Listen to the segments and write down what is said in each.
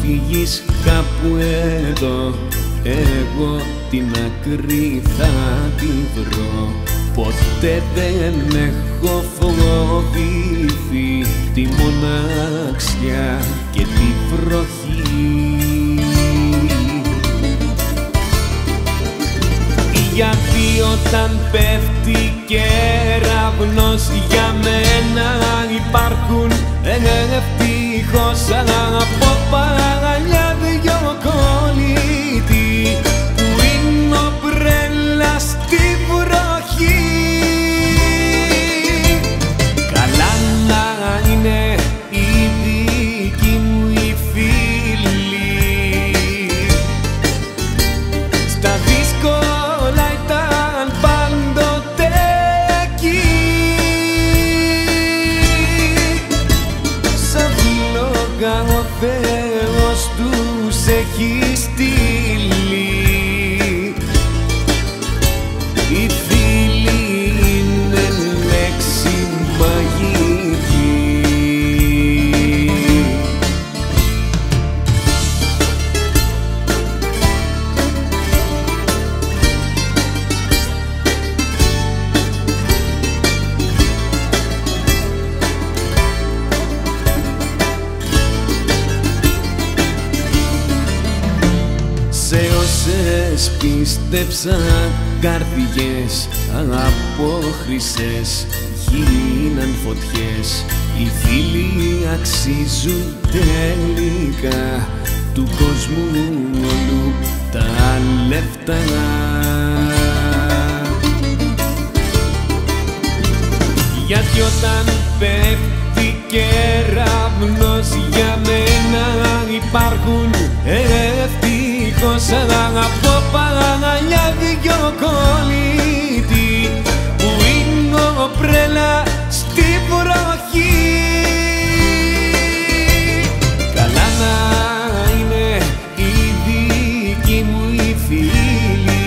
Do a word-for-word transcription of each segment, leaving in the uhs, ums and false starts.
φύγεις κάπου εδώ, εγώ την άκρη θα τη βρω. Ποτέ δεν έχω φοβηθεί τη μοναξιά και τη βροχή. Γιατί όταν πέφτει κεραυνός για μένα υπάρχουν ευτυχώς από παλιά δυο κολλητοί που είναι ομπρέλα στη βροχή. Καλά να είναι οι δικοί μου οι φίλοι, στα δύσκολα ήταν πάντοτε εκεί. Σαν φλόγα ο Θεός τους έχει στείλει. Οι φίλοι είναι λέξη μαγική. Σε όσες πίστεψα καρδιές από χρυσές γίναν φωτιές. Οι φίλοι αξίζουν τελικά του κόσμου όλου τα λεφτά. Γιατί όταν πέφτει κεραυνός για μένα υπάρχουν ευτυχώς από παλιά δυο κολλητοί που είναι ομπρέλα στη βροχή. Καλά να είναι οι δικοί μου οι φίλοι,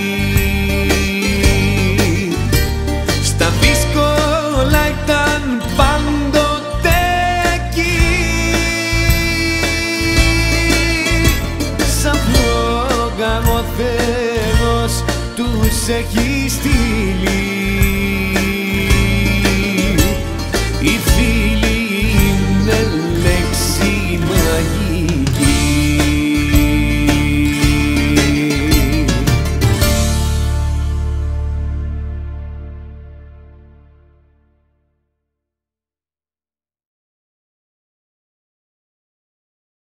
στα δύσκολα ήταν πάντοτε εκεί. Σαν φλόγα ο Θεός τους έχει στείλει.